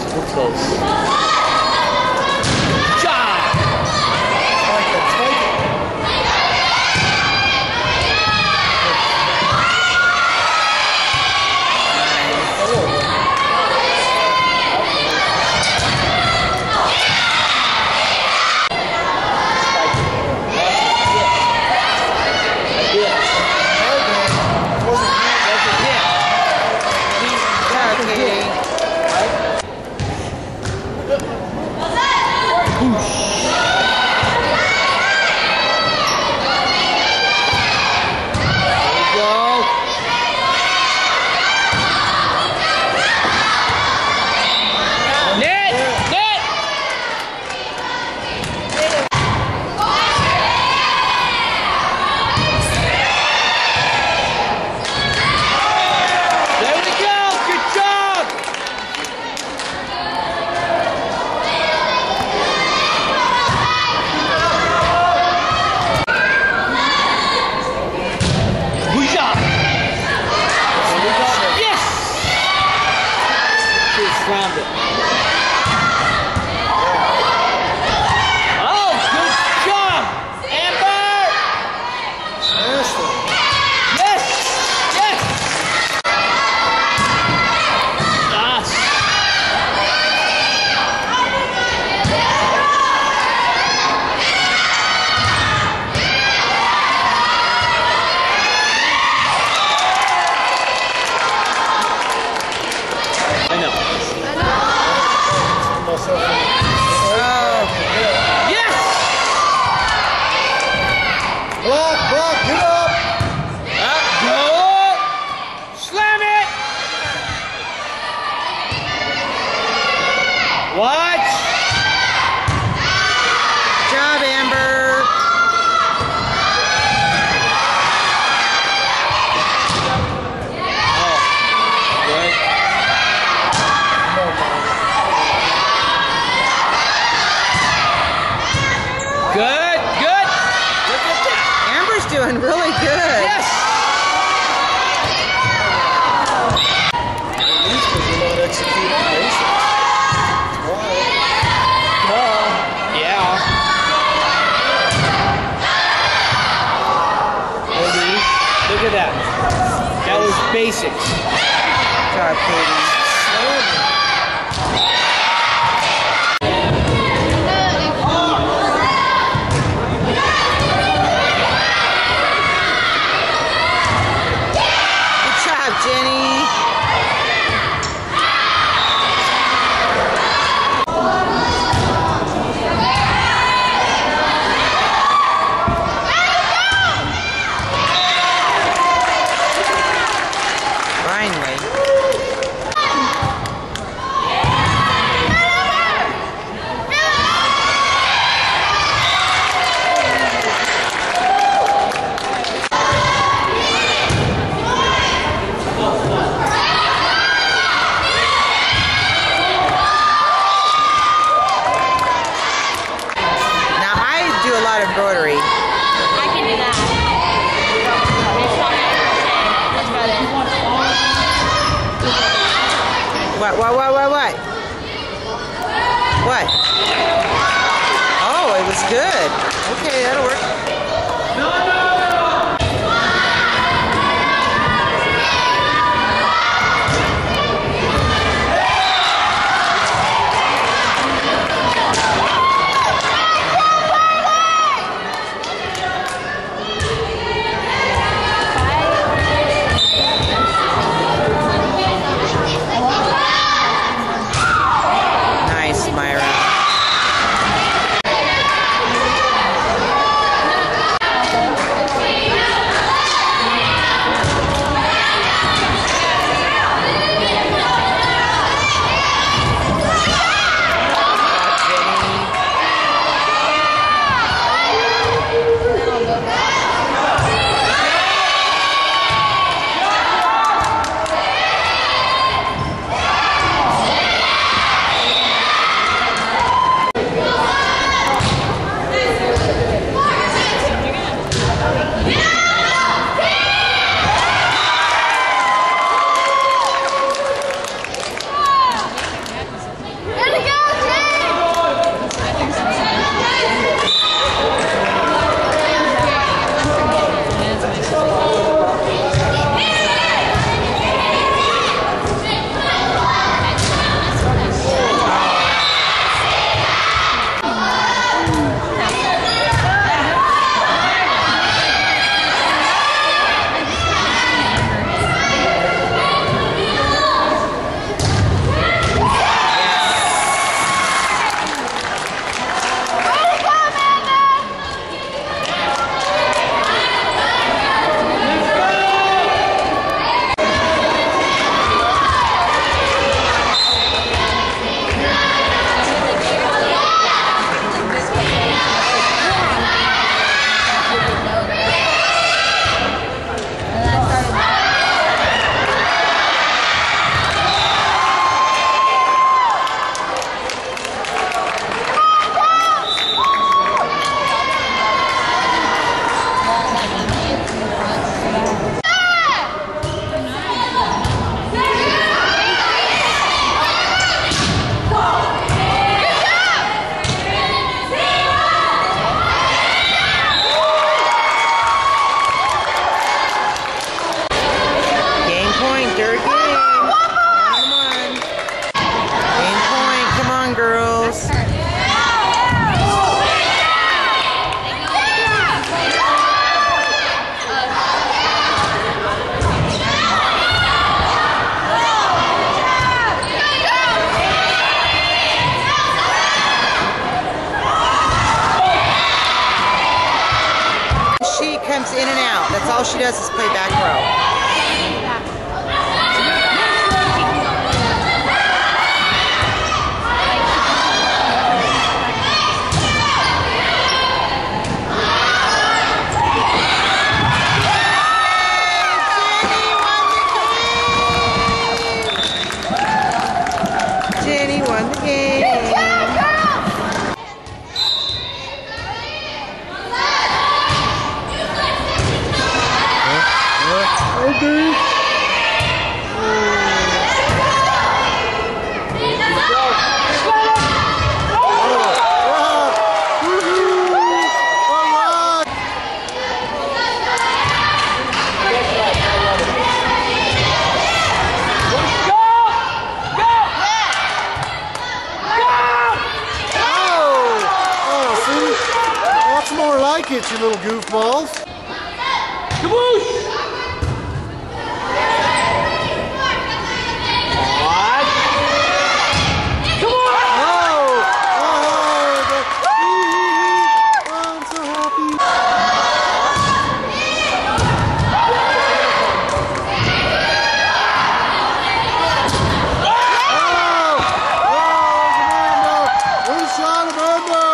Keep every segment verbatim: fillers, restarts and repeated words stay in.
We're close. Job! Take it, take it. Round it. Oh, good job, Amber! Smashed it. Yes! Yes! Yes! I know. Yes! Block, block, get up! Up, good! Slam it! Watch! Good job, Amber. Oh, good. Good, good. Look at that. Amber's doing really good. Yes. At least because you're not executing basics. Why? Oh, yeah. Ready? Look at that. That was basics. Good job, Katie. Jenny. Finally. Embroidery. I can do that. It's not What, what, what, what, what? What? Oh, it was good. Okay, that'll work. No, no! Nice, Myra. all she does is play back row. Jenny won the game. Okay. More like it, you little goofballs. Kaboosh! What? Come on! Oh! Oh! The, I'm so happy. Oh! Oh! Armando! Who shot Armando?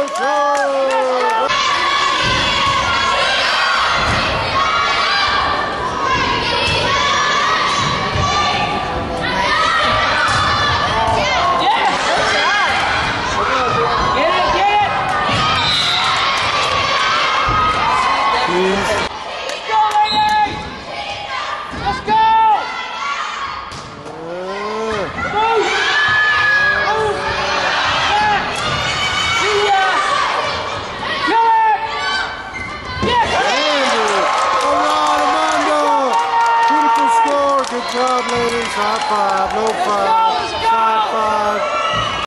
Let's go, ladies! Let's go! Move! Move! Back! See ya! Kill it! Yes! All right, Armando! Beautiful score. Good job, ladies. High five. Low five. High five.